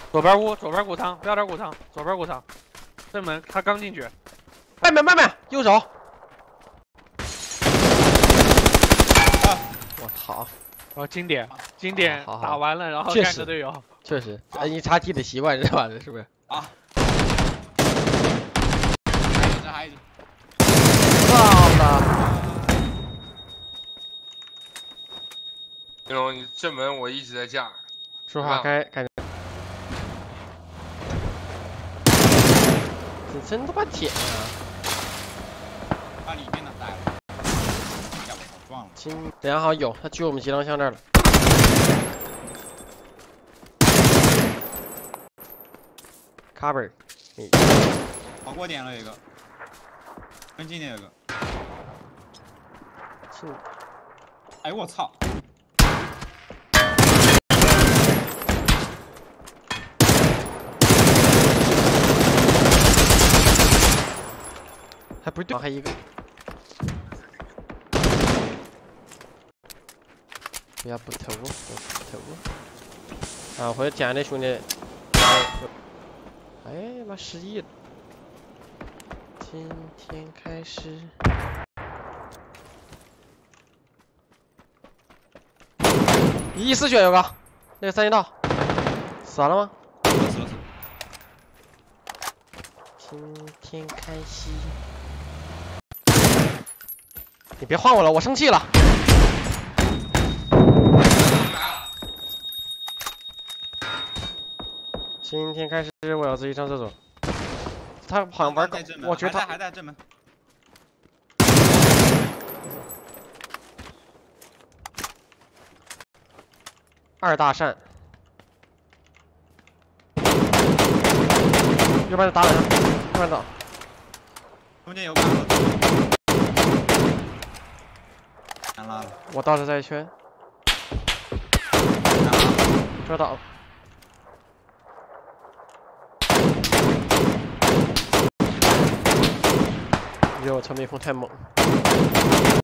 左边屋，左边谷仓，标点谷仓，左边谷仓，正门他刚进去， 外面，右手。我操！ 哦，经典打完了，然后干个队友。 确实，NEXT 的习惯是吧？这是不是？ 啊！还有一只。 操了！ 那种你正门我一直在架。 说话该感觉。这真他妈舔啊！ 把里面的带了。要不我撞了。 等下好有，他去我们集装箱这儿了。 cover， 跑过点了一个，跟进点有个。哎我操！ 还不对，还一个。不要不投，不投。啊，回来捡那兄弟。哎妈失忆了！今天开始。114血有个，那个三级道，死了吗？ 死了。 今天开始。你别换我了，我生气了。今天开始，我要自己上厕所。他好像玩高，我觉得他还在正门。 2大扇，右边打两下，右边倒。 中间有个。难拉了。 我倒是在一圈。这倒。 因为我操，蜜蜂太猛。